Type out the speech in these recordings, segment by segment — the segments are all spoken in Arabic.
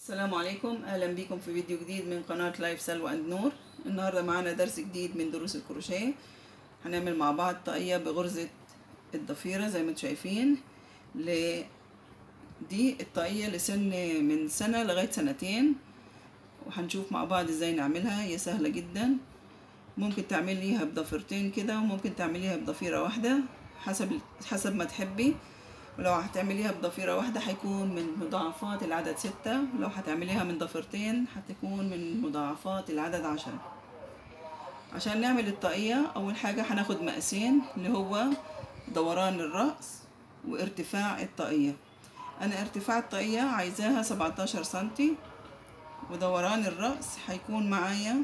السلام عليكم، اهلا بكم في فيديو جديد من قناة لايف سلوى اند نور. النهارده معانا درس جديد من دروس الكروشيه. هنعمل مع بعض طاقية بغرزة الضفيرة زي ما انتم شايفين. دي الطاقية لسن من سنة لغاية سنتين، وهنشوف مع بعض ازاي نعملها. هي سهلة جدا، ممكن تعمليها بضفيرتين كده وممكن تعمليها بضفيرة واحدة حسب ما تحبي. ولو هتعمليها بضفيرة واحدة هيكون من مضاعفات العدد 6، ولو هتعمليها من ضفيرتين هتكون من مضاعفات العدد 10. عشان نعمل الطاقية أول حاجة هناخد مقاسين، اللي هو دوران الرأس وارتفاع الطاقية. أنا ارتفاع الطاقية عايزاها 17 سنتي، ودوران الرأس هيكون معايا،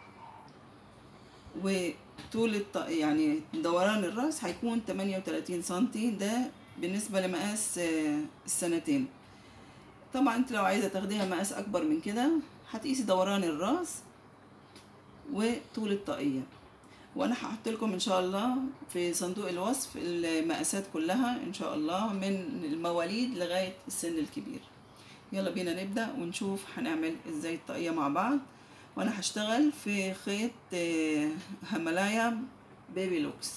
وطول يعني دوران الرأس هيكون 38 سنتي. ده بالنسبة لمقاس السنتين. طبعا انت لو عايزة تاخديها مقاس اكبر من كده هتقيسي دوران الراس وطول الطاقية، وانا هحط لكم ان شاء الله في صندوق الوصف المقاسات كلها ان شاء الله، من المواليد لغاية السن الكبير. يلا بينا نبدأ ونشوف هنعمل ازاي الطاقية مع بعض. وانا هشتغل في خيط هملايا بيبي لوكس.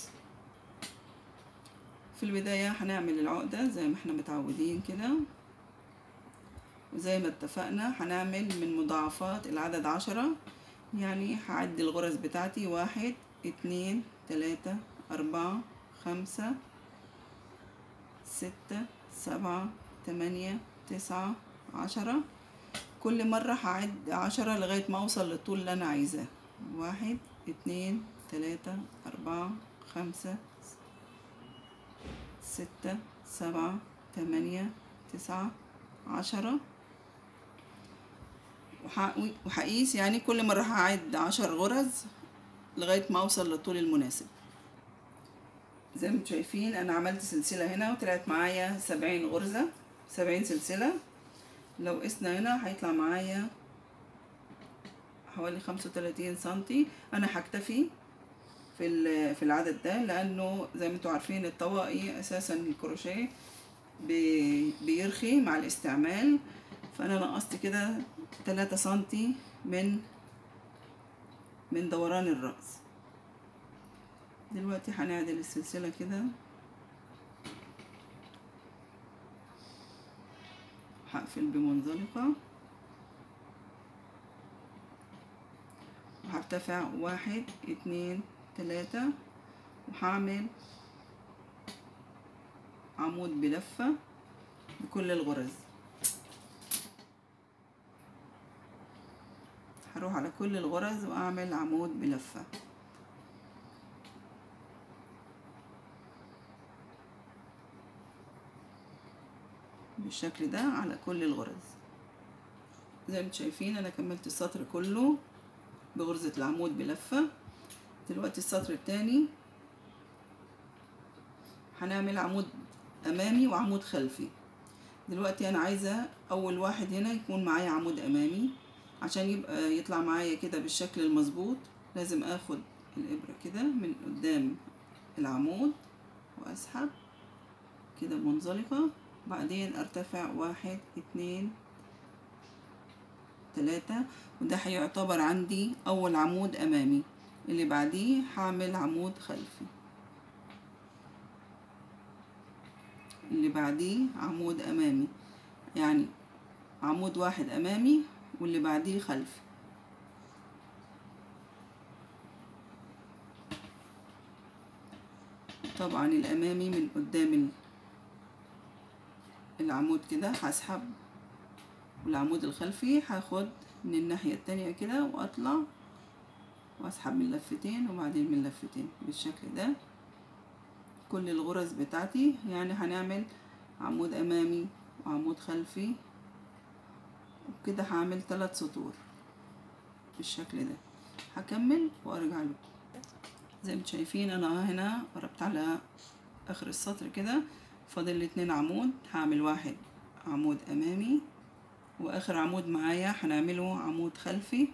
في البداية هنعمل العقدة زي ما احنا متعودين كده، وزي ما اتفقنا هنعمل من مضاعفات العدد 10. يعني هعد الغرز بتاعتي 1 2 3 4 5 6 7 8 9 10. كل مرة هعد 10 لغاية ما اوصل للطول اللي انا عايزاه. 1 2 3 4 5 6 7 8 9 10. وهقيس، يعني كل مرة هعد 10 غرز لغاية ما اوصل للطول المناسب. زي ما انتم شايفين انا عملت سلسلة هنا وطلعت معايا 70 غرزة، 70 سلسلة. لو قسنا هنا هيطلع معايا حوالي 35 سنتي. انا هكتفي في العدد ده، لانه زي ما انتم عارفين الطواقي اساسا الكروشيه بيرخي مع الاستعمال. فانا نقصت كده 3 سنتي من دوران الرأس. دلوقتي هنعدل السلسلة كده، هقفل بمنزلقة وهرتفع 1 2 3، وهعمل عمود بلفة بكل الغرز. هروح على كل الغرز واعمل عمود بلفة بالشكل ده على كل الغرز. زي ما انتم شايفين انا كملت السطر كله بغرزة العمود بلفة. دلوقتي السطر التاني هنعمل عمود امامي وعمود خلفي. دلوقتي انا عايزة اول واحد هنا يكون معايا عمود امامي. عشان يبقى يطلع معايا كده بالشكل المظبوط لازم اخد الابرة كده من قدام العمود واسحب كده منزلقة، بعدين ارتفع 1 2 3، وده هيعتبر عندي اول عمود امامي. اللي بعديه هعمل عمود خلفي، اللي بعديه عمود امامي، يعني عمود واحد امامي واللي بعديه خلفي. طبعا الامامي من قدام العمود كده هسحب، والعمود الخلفي هاخد من الناحية التانية كده واطلع واسحب من لفتين وبعدين من لفتين بالشكل ده كل الغرز بتاعتي. يعني هنعمل عمود امامي وعمود خلفي، وكده هعمل 3 سطور بالشكل ده. هكمل وارجع لكم. زي ما شايفين انا هنا قربت على اخر السطر كده، فاضل لي 2 عمود. هعمل واحد عمود امامي، واخر عمود معايا هنعمله عمود خلفي،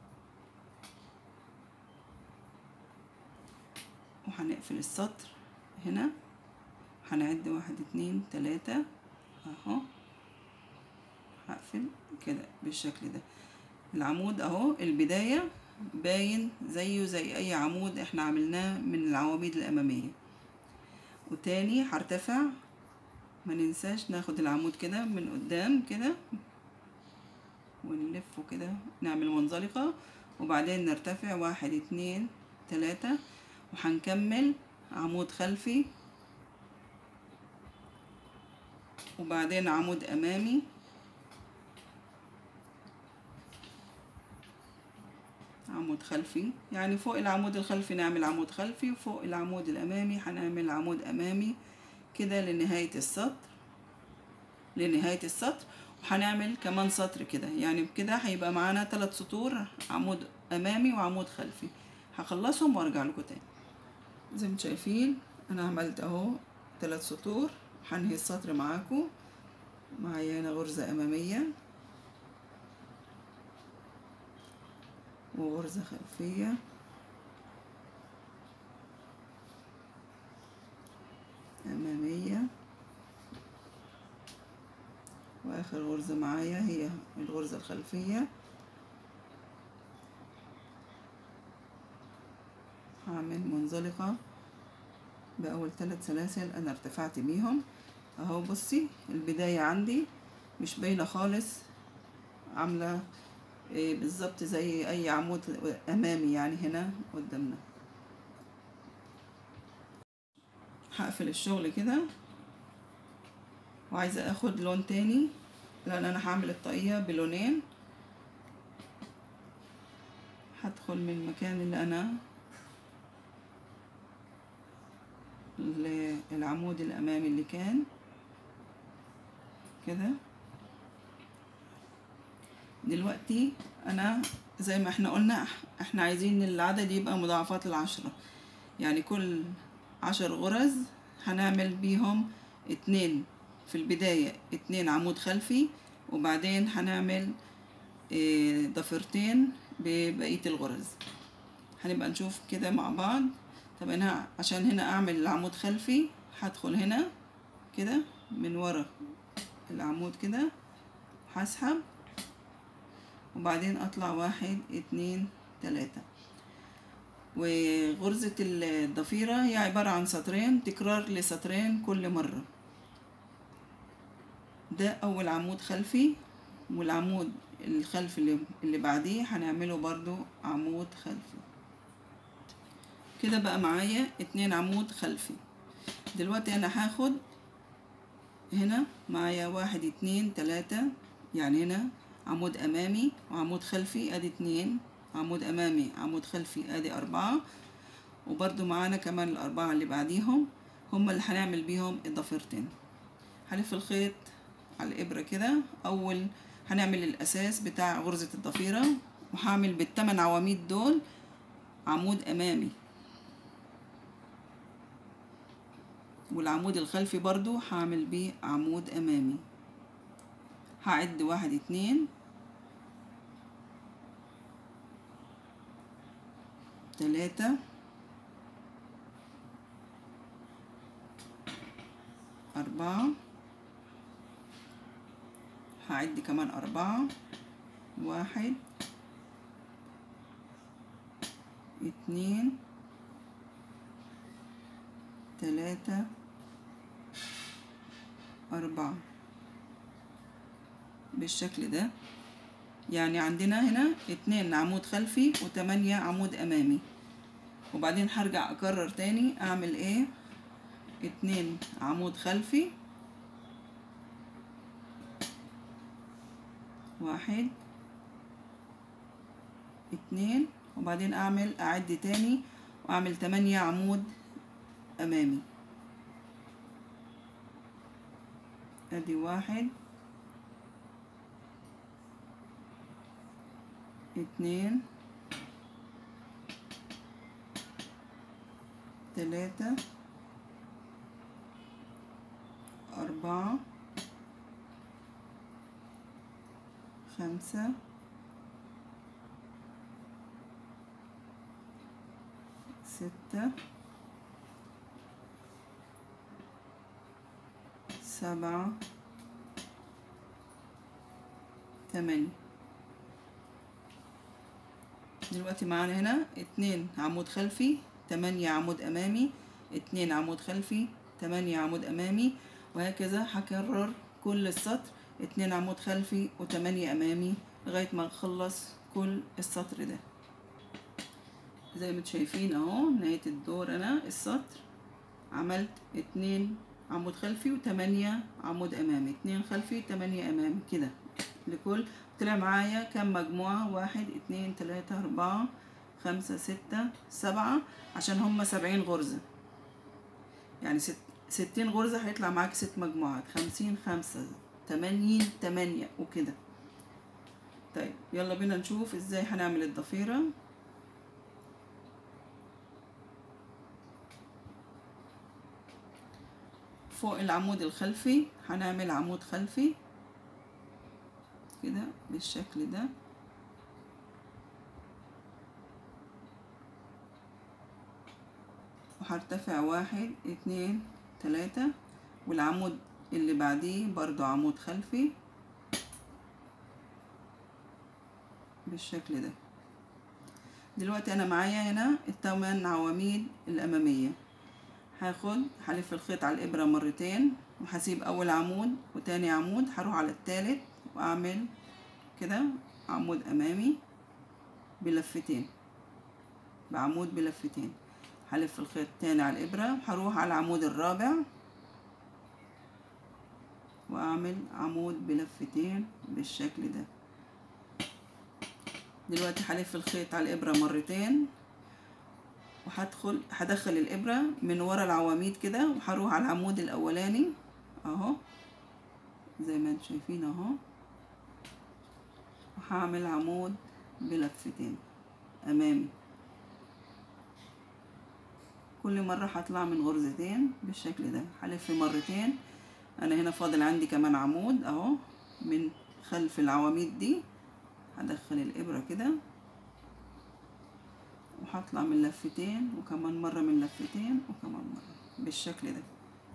وهنقفل السطر هنا. هنعد 1 2 3 اهو، هقفل هقفل كده بالشكل ده. العمود اهو البداية باين زيه زي اي عمود احنا عملناه من العواميد الامامية. وتاني هرتفع، ما ننساش ناخد العمود كده من قدام كده ونلفه كده، نعمل منزلقة وبعدين نرتفع 1 2 3 وهنكمل عمود خلفي وبعدين عمود امامي عمود خلفي، يعني فوق العمود الخلفي نعمل عمود خلفي وفوق العمود الامامي هنعمل عمود امامي كده لنهاية السطر. وهنعمل كمان سطر كده، يعني بكده هيبقى معانا 3 سطور، عمود امامي وعمود خلفي. هخلصهم وارجع لكم تاني. زي ما انتم شايفين انا عملت اهو 3 سطور. هنهي السطر معاكم. معايا هنا غرزة امامية وغرزة خلفية امامية، واخر غرزة معايا هي الغرزة الخلفية. هعمل منزلقة بأول 3 سلاسل أنا ارتفعت بيهم اهو. بصي البداية عندي مش باينة خالص، عاملة بالظبط زي أي عمود أمامي يعني هنا قدامنا. هقفل الشغل كده وعايزة اخد لون تاني، لأن أنا هعمل الطاقية بلونين. هدخل من المكان اللي أنا العمود الأمامي اللي كان كده. دلوقتي أنا زي ما احنا قلنا احنا عايزين العدد يبقى مضاعفات 10، يعني كل 10 غرز هنعمل بيهم 2 في البداية، 2 عمود خلفي وبعدين هنعمل ضفيرتين ببقية الغرز. هنبقى نشوف كده مع بعض. طب انا عشان هنا اعمل العمود خلفي هدخل هنا كده من ورا العمود كده، هسحب وبعدين اطلع 1 2 3. وغرزة الضفيرة هي عبارة عن سطرين، تكرار لسطرين كل مرة. ده اول عمود خلفي، والعمود الخلفي اللي بعديه هنعمله برضو عمود خلفي كده. بقى معايا 2 عمود خلفي. دلوقتي انا هاخد هنا معايا 1 2 3، يعني هنا عمود امامي وعمود خلفي ادي 2، عمود امامي عمود خلفي ادي 4، وبرضو معانا كمان ال4 اللي بعديهم هم اللي هنعمل بيهم الضفيرتين. هلف الخيط على الابرة كده. اول هنعمل الاساس بتاع غرزة الضفيرة، وهعمل بال8 عواميد دول عمود امامي، والعمود الخلفي برضو هعمل بيه عمود امامي. هعد 1 2 3 4، هعد كمان 4، 1 2 3 4 بالشكل ده. يعني عندنا هنا 2 عمود خلفي و8 عمود امامي. وبعدين هرجع اكرر تاني اعمل ايه، 2 عمود خلفي 1 2، وبعدين اعد تاني واعمل 8 عمود امامي. ادي 1 2 3 4 5 6 7 8. دلوقتي معانا هنا 2 عمود خلفي، 8 عمود امامي، 2 عمود خلفي، 8 عمود امامي، وهكذا هكرر كل السطر 2 عمود خلفي و8 امامي لغاية ما نخلص كل السطر ده. زي ما انتم شايفين اهو نهاية الدور انا السطر عملت 2 عمود خلفي و8 عمود امامي، 2 خلفي 8 امامي كده لكل. طلع معايا كام مجموعة؟ 1 2 3 4 5 6 7، عشان هما 70 غرزة، يعني 60 غرزة هيطلع معاك 6 مجموعات، 50 5 80 8 وكده. طيب يلا بينا نشوف ازاي هنعمل الضفيرة. فوق العمود الخلفي هنعمل عمود خلفي كده بالشكل ده، وهرتفع 1 2 3، والعمود اللي بعديه برضو عمود خلفي بالشكل ده. دلوقتي انا معايا هنا ال8 عواميد الامامية، هلف الخيط على الابرة مرتين، وهسيب اول عمود وتاني عمود، هروح على التالت واعمل كده عمود امامي بلفتين، بعمود بلفتين، هلف الخيط تاني على الابرة، هروح على العمود الرابع واعمل عمود بلفتين بالشكل ده. دلوقتي هلف الخيط على الابرة مرتين، هدخل الابرة من ورا العواميد كده، وهروح على العمود الاولاني اهو زي ما انتم شايفين اهو، وهعمل عمود بلفتين امامي. كل مرة هطلع من غرزتين بالشكل ده، هلف مرتين. انا هنا فاضل عندي كمان عمود اهو من خلف العواميد دي، هدخل الابرة كده وهطلع من لفتين، وكمان مرة من لفتين، وكمان مرة بالشكل ده.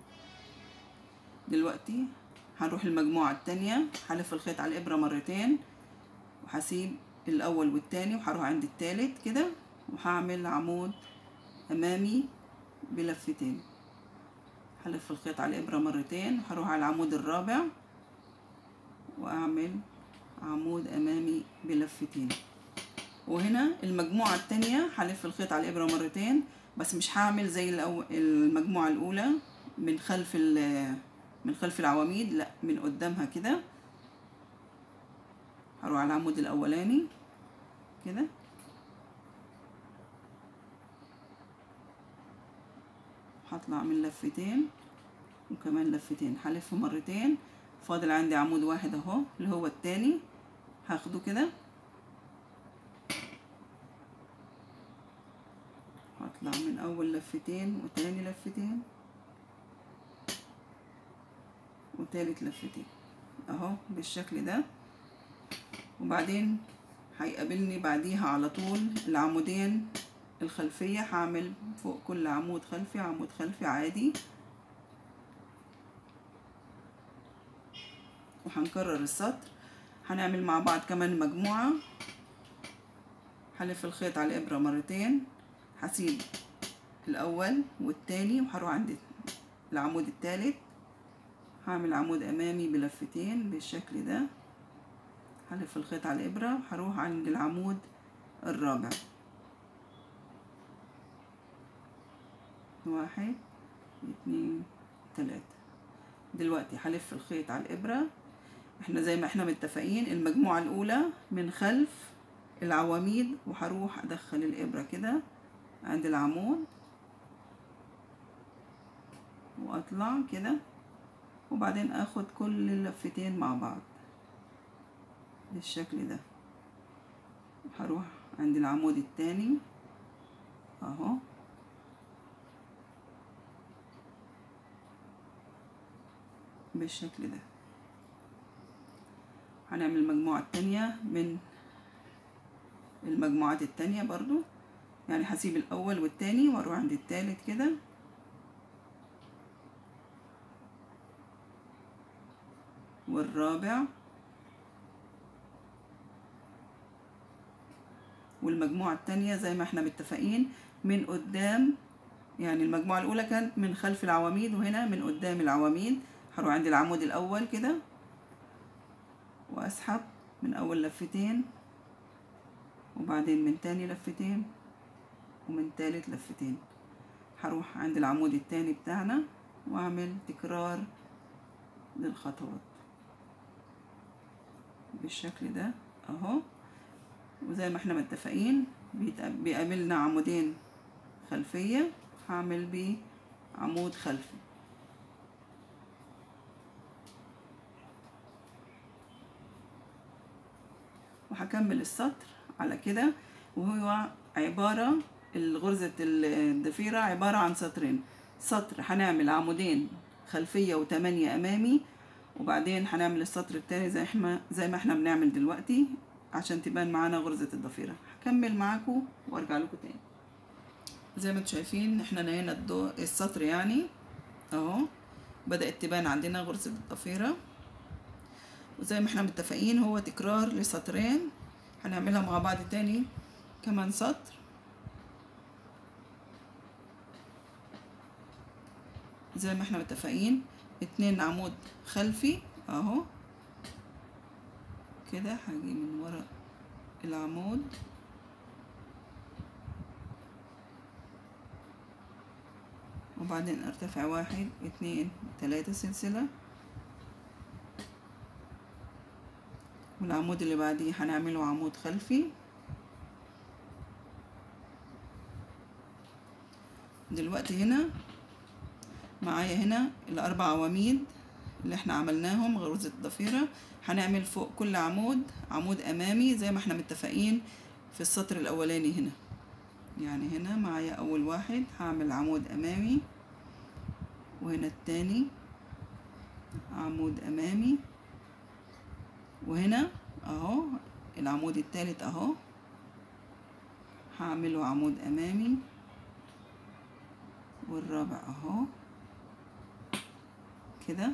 دلوقتي هنروح المجموعة التانية، هلف الخيط على الابرة مرتين، وهسيب الاول والتاني، وهروح عند التالت كده، وهعمل عمود امامي بلفتين. هلف الخيط على الابرة مرتين، وهروح على العمود الرابع واعمل عمود امامي بلفتين. وهنا المجموعة التانية هلف الخيط على الابرة مرتين، بس مش هعمل زي المجموعة الاولى من خلف العواميد، لا من قدامها كده. هروح على العمود الاولاني كده، هطلع من لفتين وكمان لفتين، هلف مرتين. فاضل عندي عمود واحد اهو اللي هو التاني، هاخده كده، هطلع من اول لفتين وتاني لفتين وتالت لفتين اهو بالشكل ده. وبعدين هيقابلني بعديها على طول العمودين الخلفية، هعمل فوق كل عمود خلفي عمود خلفي عادي، وهنكرر السطر. هنعمل مع بعض كمان مجموعة. هلف الخيط على الابرة مرتين، هسيب الاول والتاني، وهروح عند العمود التالت، هعمل عمود امامي بلفتين بالشكل ده. هلف الخيط على الابرة، وهروح عند العمود الرابع، 1 2 3. دلوقتي هلف الخيط على الابرة، احنا زي ما احنا متفقين المجموعة الاولى من خلف العواميد، وهروح ادخل الابرة كده عند العمود واطلع كده، وبعدين اخد كل اللفتين مع بعض بالشكل ده. هروح عند العمود التاني اهو بالشكل ده. هنعمل المجموعة التانية من المجموعات التانية برضو، يعني هسيب الاول والتاني واروح عند التالت كده، والرابع والمجموعة التانية زي ما احنا متفقين من قدام، يعني المجموعة الأولى كانت من خلف العواميد وهنا من قدام العواميد. هروح عند العمود الأول كده وأسحب من أول لفتين، وبعدين من تاني لفتين، ومن تالت لفتين. هروح عند العمود التاني بتاعنا وأعمل تكرار للخطوات بالشكل ده اهو. وزي ما احنا متفقين بيقابلنا عمودين خلفية، هعمل بيه عمود خلفي. وهكمل السطر على كده. وهو عبارة الغرزة الضفيرة عبارة عن سطرين. سطر هنعمل عمودين خلفية وتمانية أمامي، وبعدين هنعمل السطر التاني زي ما احنا بنعمل دلوقتي عشان تبان معانا غرزة الضفيرة. هكمل معاكم وارجع لكم تاني. زي ما انتم شايفين احنا نهينا السطر يعني اهو، بدأت تبان عندنا غرزة الضفيرة. وزي ما احنا متفقين هو تكرار لسطرين، هنعملها مع بعض تاني كمان سطر. زي ما احنا متفقين 2 عمود خلفي اهو كده. هاجي من ورا العمود وبعدين ارتفع 1 2 3 سلسلة، والعمود اللي بعديه هنعمله عمود خلفي. دلوقتي هنا معايا هنا ال4 عواميد اللي احنا عملناهم غرزة الضفيرة. هنعمل فوق كل عمود امامي زي ما احنا متفقين في السطر الاولاني هنا. يعني هنا معايا اول واحد هعمل عمود امامي، وهنا التاني عمود امامي، وهنا اهو العمود التالت اهو هعمله عمود امامي، والرابع اهو كده.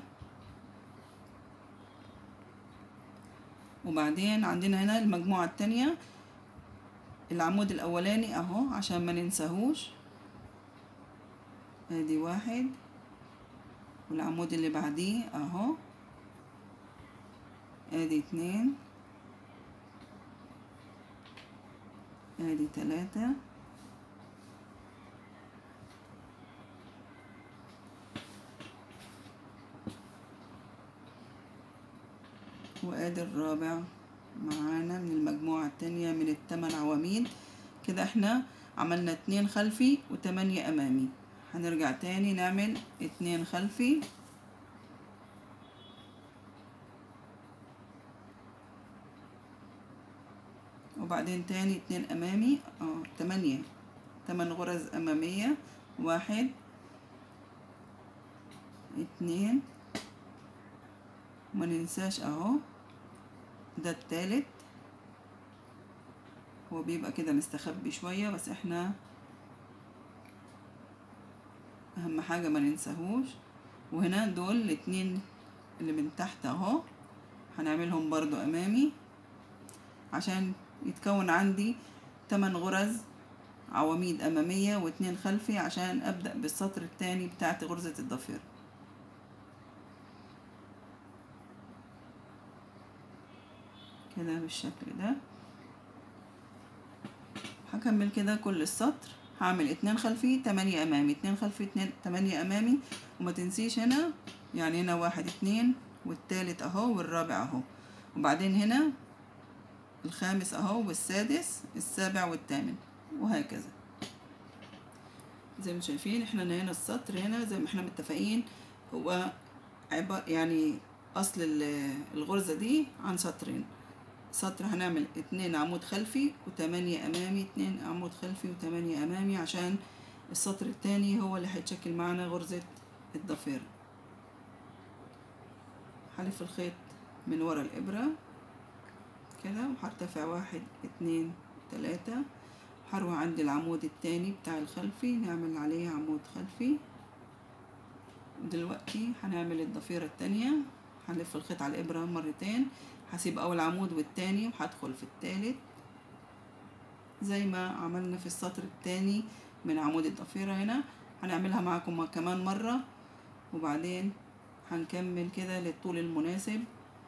وبعدين عندنا هنا المجموعة التانية العمود الاولاني اهو عشان ما ننساهوش، ادي 1، والعمود اللي بعديه اهو ادي 2، ادي 3، وادي الرابع معانا من المجموعة التانية من ال8 عواميد. كده احنا عملنا 2 خلفي و8 امامي. هنرجع تاني نعمل 2 خلفي، وبعدين تاني 2 امامي 8 غرز امامية. 1 2، وما ننساش اهو ده التالت، هو بيبقى كده مستخبي شوية بس احنا اهم حاجة ما ننساهوش. وهنا دول الاتنين اللي من تحت اهو هنعملهم برضو امامي عشان يتكون عندي 8 غرز عواميد امامية و2 خلفي عشان ابدأ بالسطر التاني بتاعت غرزة الضفيرة كده بالشكل ده. هكمل كده كل السطر، هعمل 2 خلفي 8 امامي، 2 خلفي 8 امامي. وما تنسيش هنا يعني هنا 1 2 والتالت اهو والرابع اهو، وبعدين هنا الخامس اهو والسادس السابع والثامن، وهكذا. زي ما شايفين احنا هنا السطر هنا زي ما احنا متفقين هو يعني اصل الغرزة دي عن سطرين. سطر هنعمل 2 عمود خلفي و8 امامي، 2 عمود خلفي و8 امامي عشان السطر التاني هو اللي هيتشكل معنا غرزة الضفيرة. هلف الخيط من ورا الابرة كده وهرتفع 1 2 3، هروح عند العمود التاني بتاع الخلفي نعمل عليه عمود خلفي. دلوقتي هنعمل الضفيرة التانية، هنلف الخيط على الابرة مرتين، هسيب اول عمود والتاني وهدخل في التالت زي ما عملنا في السطر التاني من عمود الضفيرة. هنا هنعملها معكم كمان مرة، وبعدين هنكمل كده للطول المناسب.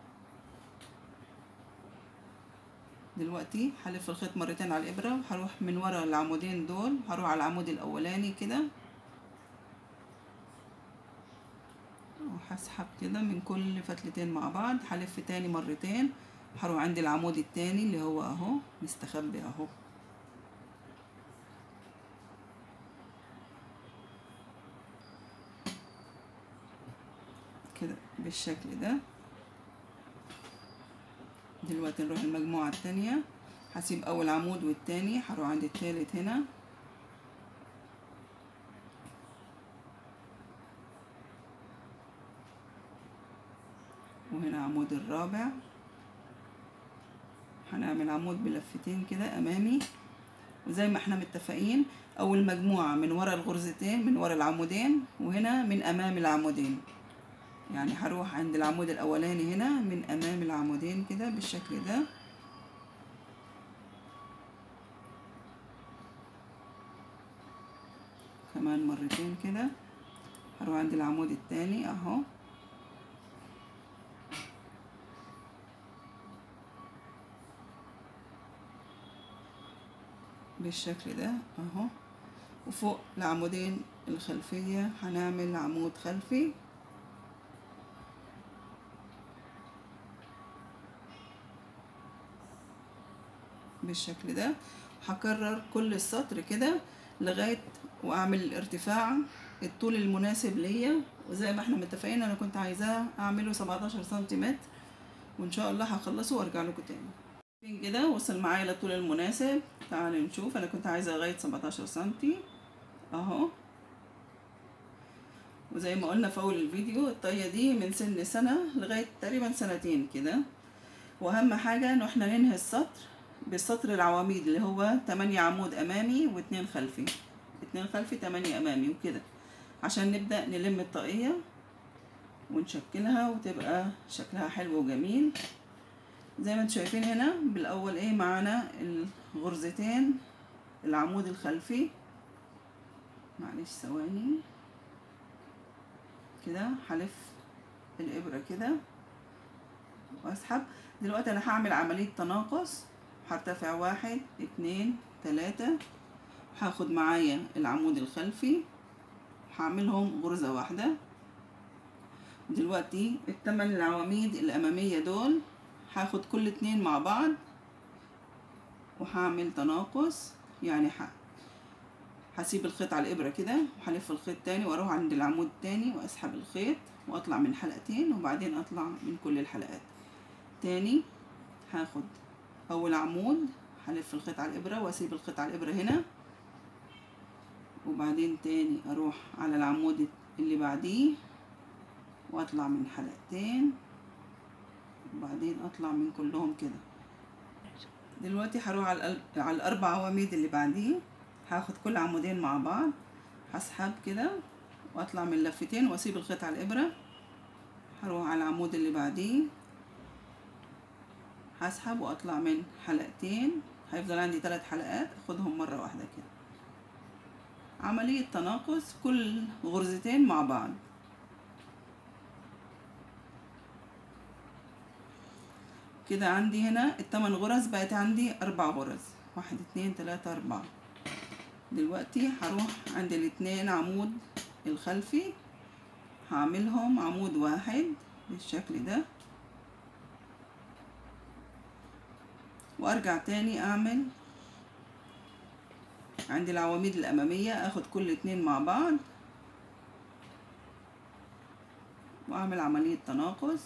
دلوقتي هلف الخيط مرتين على الإبرة، وهروح من ورا العمودين دول، هروح على العمود الأولاني كده وهسحب كده من كل فتلتين مع بعض. هلف تاني مرتين، هروح عند العمود التاني اللي هو اهو مستخبي اهو كده بالشكل ده. دلوقتي نروح المجموعة التانية، هسيب اول عمود والتاني، هروح عند التالت هنا وهنا عمود الرابع. هنعمل عمود بلفتين كده امامي، وزي ما احنا متفقين اول مجموعة من ورا الغرزتين من ورا العمودين، وهنا من امام العمودين. يعني هروح عند العمود الاولاني هنا من امام العمودين كده بالشكل ده، كمان مرتين كده. هروح عند العمود التاني اهو بالشكل ده اهو، وفوق العمودين الخلفية هنعمل عمود خلفي بالشكل ده. هكرر كل السطر كده لغاية واعمل الارتفاع الطول المناسب ليا، وزي ما احنا متفقين انا كنت عايزاه اعمله 17 سنتيمتر، وان شاء الله هخلصه وارجع لكم تاني. كده وصل معايا للطول المناسب. تعالوا نشوف، انا كنت عايزه لغايه 17 سنتي اهو. وزي ما قلنا في اول الفيديو الطاقية دي من سن سنة لغاية تقريبا سنتين كده. واهم حاجة ان احنا ننهي السطر بالسطر العواميد اللي هو 8 عمود امامي و2 خلفي، 2 خلفي 8 امامي وكده، عشان نبدأ نلم الطاقية ونشكلها وتبقى شكلها حلو وجميل. زي ما انتم شايفين هنا بالاول ايه معانا الغرزتين العمود الخلفي. معلش ثواني كده، هلف الابرة كده واسحب. دلوقتي انا هعمل عملية تناقص، هرتفع 1 2 3، هاخد معايا العمود الخلفي هعملهم غرزة واحدة. دلوقتي ال8 العواميد الامامية دول هاخد كل 2 مع بعض وهعمل تناقص، يعني هسيب الخيط على الابرة كده وهلف الخيط تاني واروح عند العمود التاني واسحب الخيط واطلع من حلقتين، وبعدين اطلع من كل الحلقات تاني. هاخد اول عمود هلف الخيط على الابرة واسيب الخيط على الابرة هنا، وبعدين تاني اروح على العمود اللي بعديه واطلع من حلقتين، وبعدين اطلع من كلهم كده. دلوقتي هروح على الاربع عواميد اللي بعديه، هاخد كل عمودين مع بعض، هسحب كده واطلع من لفتين واسيب الخيط على الابرة. هروح على العمود اللي بعديه هسحب واطلع من حلقتين، هيفضل عندي 3 حلقات اخدهم مرة واحدة كده. عملية تناقص كل غرزتين مع بعض. كده عندي هنا ال8 غرز بقت عندي 4 غرز، 1 2 3 4. دلوقتي هروح عند ال2 عمود الخلفي هعملهم عمود واحد بالشكل ده، وارجع تاني اعمل عند العواميد الامامية اخد كل 2 مع بعض واعمل عملية تناقص.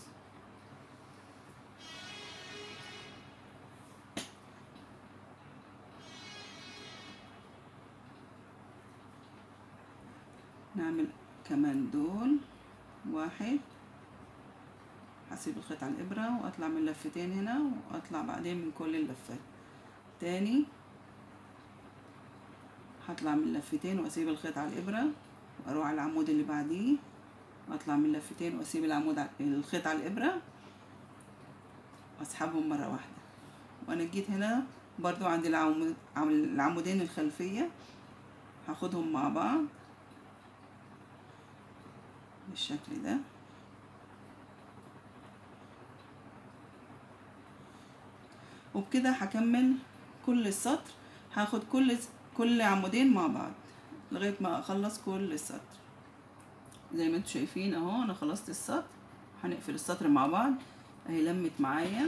نعمل كمان دول واحد، هسيب الخيط على الابرة واطلع من لفتين هنا واطلع بعدين من كل اللفات تاني، هطلع من لفتين واسيب الخيط على الابرة واروح على العمود اللي بعديه واطلع من لفتين واسيب الخيط على الابرة واسحبهم مرة واحدة. وانا جيت هنا برضو عندي العمودين الخلفية هاخدهم مع بعض بالشكل ده. وبكده هكمل كل السطر، هاخد كل عمودين مع بعض لغاية ما اخلص كل السطر. زي ما انتوا شايفين اهو انا خلصت السطر. هنقفل السطر مع بعض اهي لمت معايا.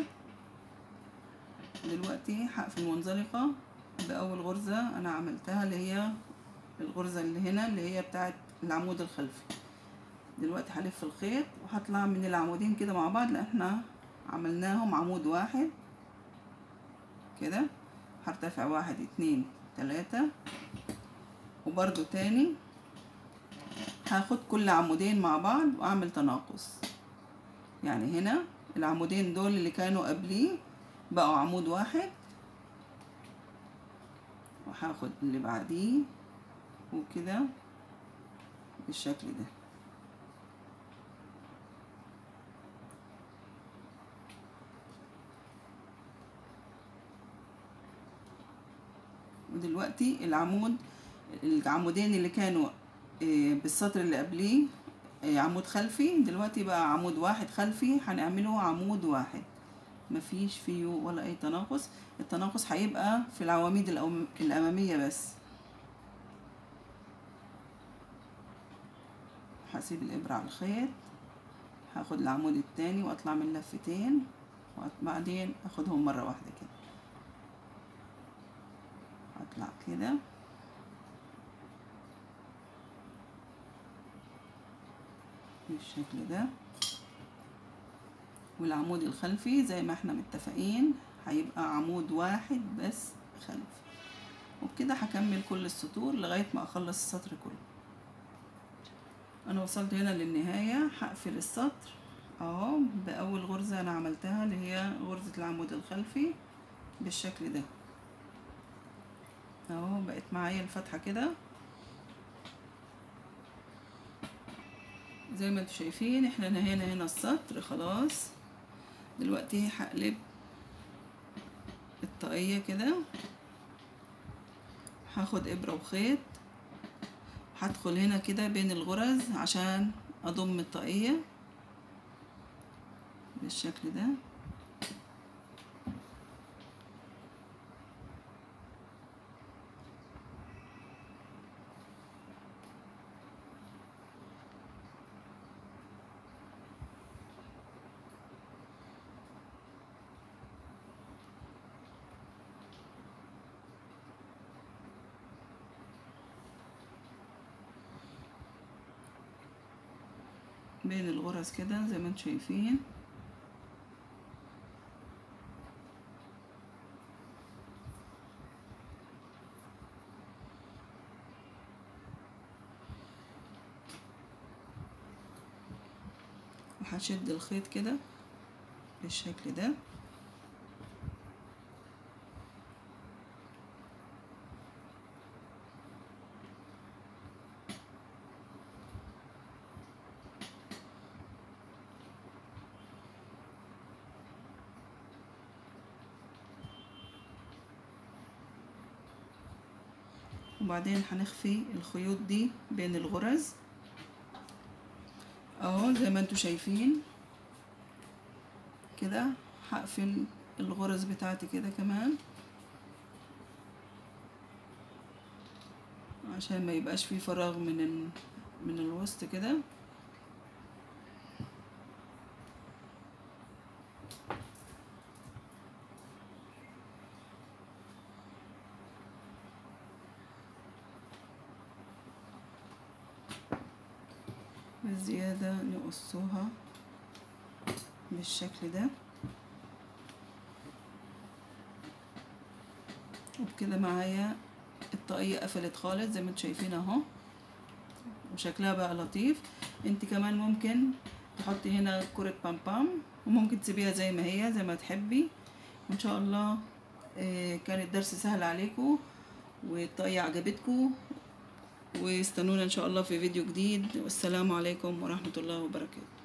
دلوقتي هقفل منزلقة بأول غرزة انا عملتها، اللي هي الغرزة اللي هنا اللي هي بتاعت العمود الخلفي. دلوقتي هلف الخيط وهطلع من العمودين كده مع بعض، لان احنا عملناهم عمود واحد كده. هرتفع 1 2 3 وبرضو تاني هاخد كل عمودين مع بعض واعمل تناقص. يعني هنا العمودين دول اللي كانوا قبليه بقوا عمود واحد، وهاخد اللي بعديه وكده بالشكل ده. ودلوقتي العمودين اللي كانوا بالسطر اللي قبليه عمود خلفي، دلوقتي بقى عمود واحد خلفي، هنعمله عمود واحد مفيش فيه ولا اي تناقص. التناقص هيبقى في العواميد الامامية بس. هسيب الابرة على الخيط، هاخد العمود التاني واطلع من لفتين وبعدين اخدهم مرة واحدة كده. اطلع كده بالشكل ده. والعمود الخلفي زي ما احنا متفقين هيبقى عمود واحد بس خلفي. وبكده هكمل كل السطور لغاية ما اخلص السطر كله. انا وصلت هنا للنهاية. هقفل السطر اهو باول غرزة انا عملتها اللي هي غرزة العمود الخلفي بالشكل ده اهو. بقت معايا الفتحة كده زي ما انتوا شايفين. احنا نهينا هنا السطر خلاص. دلوقتي هقلب الطاقية كده، هاخد ابرة وخيط، هدخل هنا كده بين الغرز عشان اضم الطاقية بالشكل ده. بين الغرز كده زي ما انتم شايفين. وهشد الخيط كده بالشكل ده. وبعدين هنخفي الخيوط دي بين الغرز اهو زي ما انتوا شايفين كده. هقفل الغرز بتاعتي كده كمان عشان ما يبقاش فيه فراغ من الوسط كده. بالزيادة نقصوها بالشكل ده. وبكده معايا الطاقية قفلت خالص زي ما انتوا شايفين اهو، وشكلها بقى لطيف. انت كمان ممكن تحطي هنا كرة بامبام، وممكن تسيبيها زي ما هي زي ما تحبي. وان شاء الله كان الدرس سهل عليكم والطاقية عجبتكم، واستنونا ان شاء الله في فيديو جديد. والسلام عليكم ورحمة الله وبركاته.